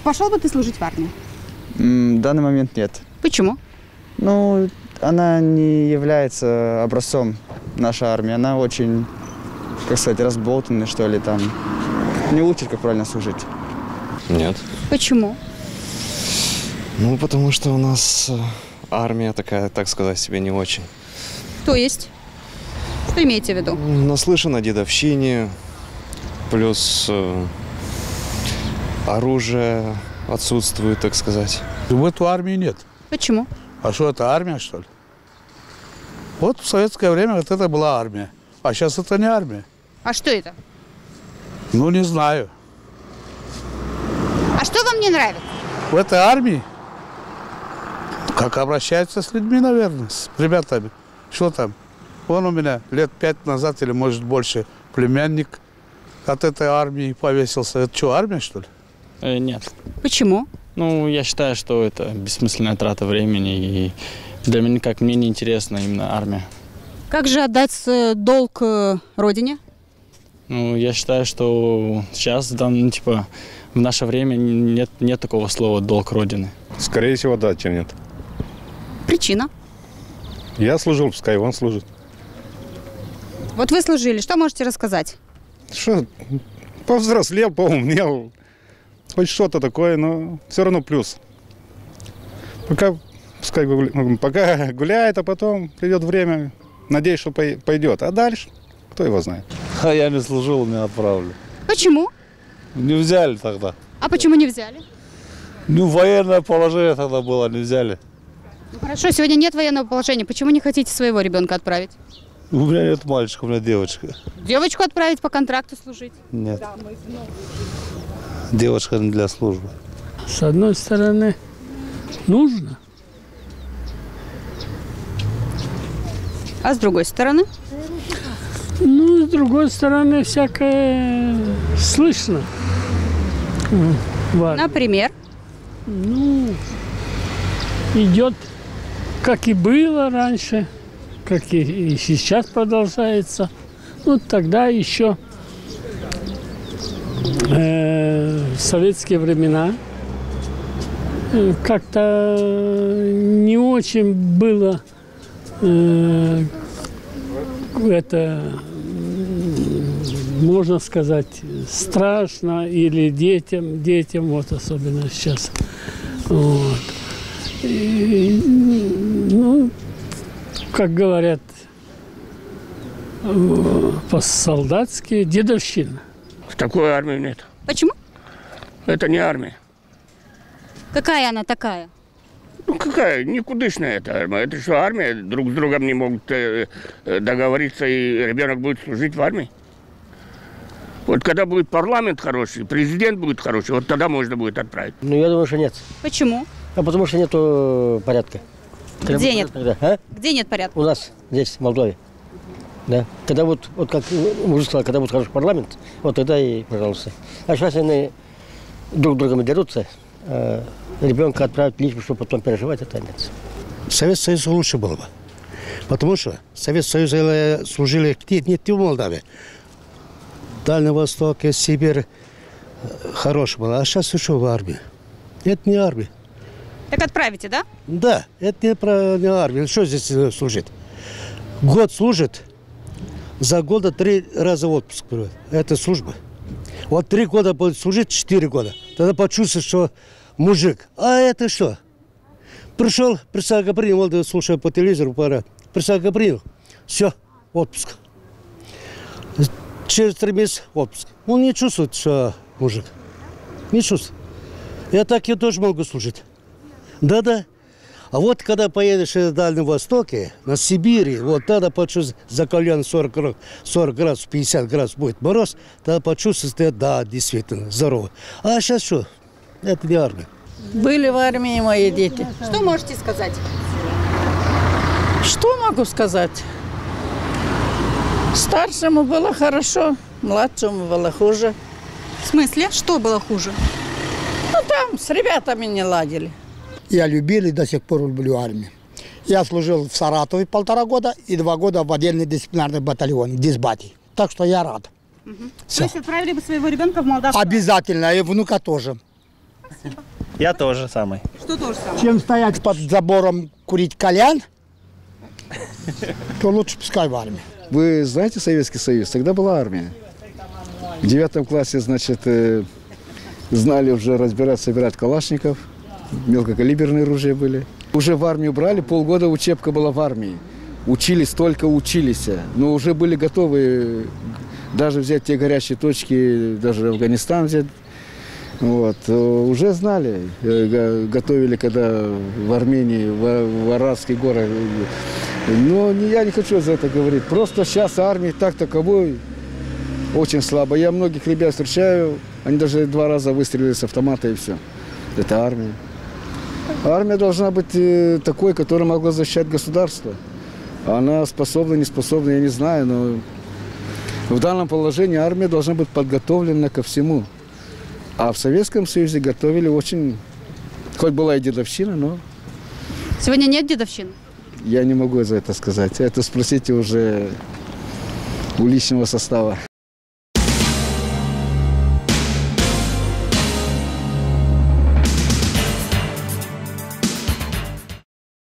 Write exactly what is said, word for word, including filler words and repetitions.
пошел бы ты служить в армию? В данный момент нет. Почему? Ну, она не является образцом нашей армии. Она очень, как сказать, разболтанная, что ли, там. Не учит, как правильно служить. Нет. Почему? Ну, потому что у нас армия такая, так сказать, себе не очень. То есть? Что имеете в виду? Наслышан о дедовщине, плюс э, оружие отсутствует, так сказать. В эту армию нет. Почему? А что, это армия, что ли? Вот в советское время вот это была армия. А сейчас это не армия. А что это? Ну, не знаю. А что вам не нравится? В этой армии, как обращаются с людьми, наверное, с ребятами. Что там? Вон у меня лет пять назад или, может, больше, племянник от этой армии повесился. Это что, армия, что ли? Э, нет. Почему? Ну, я считаю, что это бессмысленная трата времени. И для меня, как мне, не интересна именно армия. Как же отдать э, долг э, родине? Ну, я считаю, что сейчас, да, ну, типа, в наше время нет, нет такого слова «долг Родины». Скорее всего, да, чем нет. Причина? Я служил, пускай он служит. Вот вы служили, что можете рассказать? Что, повзрослел, поумнел. Хоть что-то такое, но все равно плюс. Пока, пускай гуля... Пока гуляет, а потом придет время, надеюсь, что пойдет. А дальше, кто его знает. А я не служил, не отправили. Почему? Не взяли тогда. А почему не взяли? Ну, военное положение тогда было, не взяли. Ну хорошо, сегодня нет военного положения. Почему не хотите своего ребенка отправить? У меня нет мальчика, у меня девочка. Девочку отправить по контракту служить? Нет. Девочка не для службы. С одной стороны, нужно. А с другой стороны? Ну, с другой стороны, всякое слышно. Например? Ну, идет, как и было раньше, как и, и сейчас продолжается. Ну, тогда еще э, в советские времена э, как-то не очень было э, это, можно сказать, страшно или детям, детям, вот особенно сейчас. Вот. И, ну, как говорят по-солдатски, дедовщина. В такой армии нет. Почему? Это не армия. Какая она такая? Ну какая, никудышная эта армия. Это что, армия? Друг с другом не могут э, договориться, и ребенок будет служить в армии? Вот когда будет парламент хороший, президент будет хороший, вот тогда можно будет отправить. Ну, я думаю, что нет. Почему? А потому что нету порядка. Где Когда нет? тогда, а? Где нет порядка? У нас здесь, в Молдове. Да. Когда вот, вот как мужик сказал, когда будет хороший парламент, вот тогда и, пожалуйста. А сейчас они друг с другом дерутся, а ребенка отправить лишь, чтобы потом переживать, это нет. Советский Союз лучше было бы. Потому что Советский Союз служили не в Молдавии. Дальний Восток, Сибирь хороший был. А сейчас еще в армии. Это не армия. Так отправите, да? Да, это не, про, не армия. Что здесь служит? Год служит, за года три раза отпуск берет. Это служба. Вот три года будет служить, четыре года. Тогда почувствуешь, что мужик. А это что? Пришел, присягу принял, вот слушаю по телевизору, пора. Присягу принял. Все, отпуск. Через три месяца отпуск. Он не чувствует, что мужик. Не чувствует. Я так я тоже могу служить. Да-да. А вот когда поедешь на Дальнем Востоке, на Сибири, вот тогда почувствуешь, за колено сорок градусов, пятьдесят градусов будет мороз, тогда почувствуешь, что да, действительно, здорово. А сейчас что? Это не армия. Были в армии мои дети. Что можете сказать? Что могу сказать? Старшему было хорошо, младшему было хуже. В смысле? Что было хуже? Ну, там с ребятами не ладили. Я любил и до сих пор люблю армию. Я служил в Саратове полтора года и два года в отдельный дисциплинарный батальон, в Дисбате. Так что я рад. Угу. То есть отправили бы своего ребенка в Молдавию? Обязательно, и внука тоже. Я тоже самый. Что тоже самое? Чем стоять под забором курить кальян, то лучше пускай в армии. Вы знаете Советский Союз? Тогда была армия. В девятом классе, значит, э, знали уже разбирать, собирать калашников. Мелкокалиберные ружья были. Уже в армию брали, полгода учебка была в армии. Учились, только учились. Но уже были готовы даже взять те горячие точки, даже Афганистан взять. Вот. Уже знали, готовили, когда в Армении, в, в Арадские горы. Но я не хочу за это говорить. Просто сейчас армия так таковой очень слабо. Я многих ребят встречаю, они даже два раза выстрелили с автомата и все. Это армия. Армия должна быть такой, которая могла защищать государство. Она способна, не способна, я не знаю, но в данном положении армия должна быть подготовлена ко всему. А в Советском Союзе готовили очень, хоть была и дедовщина, но... Сегодня нет дедовщины? Я не могу за это сказать. Это спросите уже у личного состава.